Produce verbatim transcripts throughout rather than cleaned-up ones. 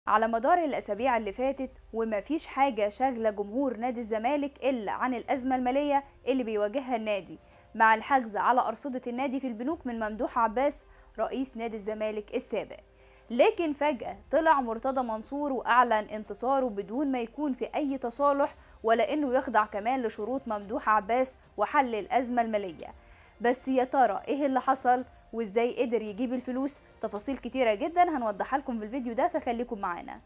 على مدار الأسابيع اللي فاتت ومفيش حاجة شاغلة جمهور نادي الزمالك إلا عن الأزمة المالية اللي بيواجهها النادي مع الحجز على أرصدة النادي في البنوك من ممدوح عباس رئيس نادي الزمالك السابق. لكن فجأة طلع مرتضى منصور وأعلن انتصاره بدون ما يكون في أي تصالح ولا إنه يخضع كمان لشروط ممدوح عباس وحل الأزمة المالية. بس يا ترى إيه اللي حصل وإزاي قدر يجيب الفلوس؟ تفاصيل كتيرة جدا هنوضحها لكم في الفيديو ده، فخليكم معانا.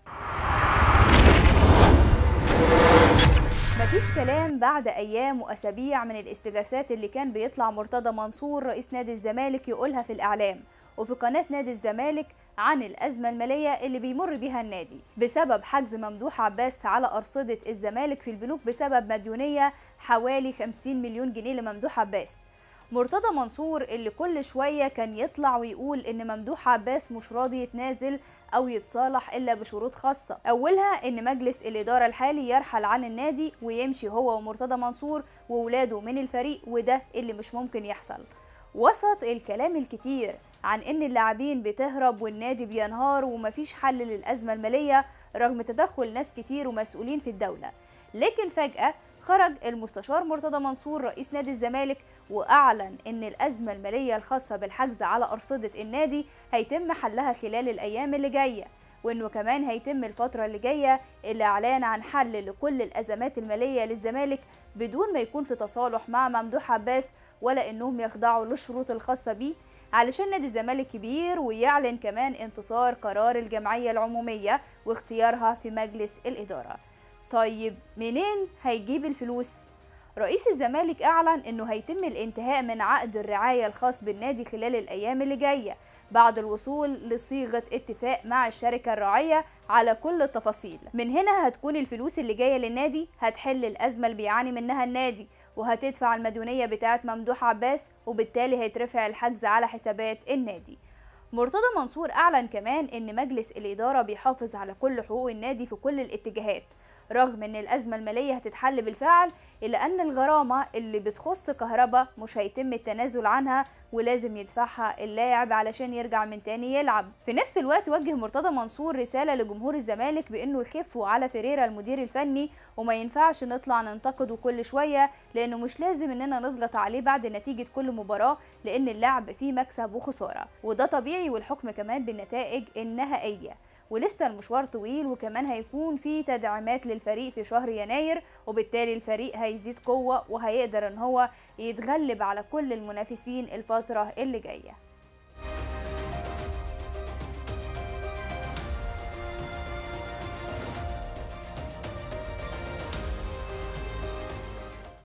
مفيش كلام بعد أيام وأسابيع من الاستغاثات اللي كان بيطلع مرتضى منصور رئيس نادي الزمالك يقولها في الإعلام وفي قناة نادي الزمالك عن الأزمة المالية اللي بيمر بيها النادي بسبب حجز ممدوح عباس على أرصدة الزمالك في البنوك بسبب مديونية حوالي خمسين مليون جنيه لممدوح عباس. مرتضى منصور اللي كل شوية كان يطلع ويقول إن ممدوح عباس مش راضي يتنازل أو يتصالح إلا بشروط خاصة، أولها إن مجلس الإدارة الحالي يرحل عن النادي ويمشي هو ومرتضى منصور وولاده من الفريق، وده اللي مش ممكن يحصل. وسط الكلام الكتير عن إن اللاعبين بتهرب والنادي بينهار ومفيش حل للأزمة المالية رغم تدخل ناس كتير ومسؤولين في الدولة، لكن فجأة خرج المستشار مرتضى منصور رئيس نادي الزمالك وأعلن إن الأزمة المالية الخاصة بالحجز على أرصدة النادي هيتم حلها خلال الأيام اللي جاية، وإنه كمان هيتم الفترة اللي جاية الإعلان عن حل لكل الأزمات المالية للزمالك بدون ما يكون في تصالح مع ممدوح عباس ولا إنهم يخضعوا للشروط الخاصة بيه، علشان نادي الزمالك كبير ويعلن كمان انتصار قرار الجمعية العمومية واختيارها في مجلس الإدارة. طيب منين هيجيب الفلوس؟ رئيس الزمالك أعلن إنه هيتم الانتهاء من عقد الرعاية الخاص بالنادي خلال الأيام اللي جاية بعد الوصول لصيغة اتفاق مع الشركة الراعية على كل التفاصيل. من هنا هتكون الفلوس اللي جاية للنادي هتحل الأزمة اللي بيعاني منها النادي وهتدفع المديونية بتاعة ممدوح عباس، وبالتالي هيترفع الحجز على حسابات النادي. مرتضى منصور أعلن كمان إن مجلس الإدارة بيحافظ على كل حقوق النادي في كل الاتجاهات رغم ان الازمه الماليه هتتحل بالفعل، الا ان الغرامه اللي بتخص كهربا مش هيتم التنازل عنها ولازم يدفعها اللاعب علشان يرجع من تاني يلعب. في نفس الوقت وجه مرتضى منصور رساله لجمهور الزمالك بانه يخفوا على فيريرا المدير الفني وما ينفعش نطلع ننتقده كل شويه، لانه مش لازم اننا نضغط عليه بعد نتيجه كل مباراه، لان اللعب فيه مكسب وخساره وده طبيعي، والحكم كمان بالنتائج النهائيه، ولسه المشوار طويل وكمان هيكون في تدعيمات للفريق في شهر يناير، وبالتالي الفريق هيزيد قوة وهيقدر ان هو يتغلب على كل المنافسين الفترة اللي جاية.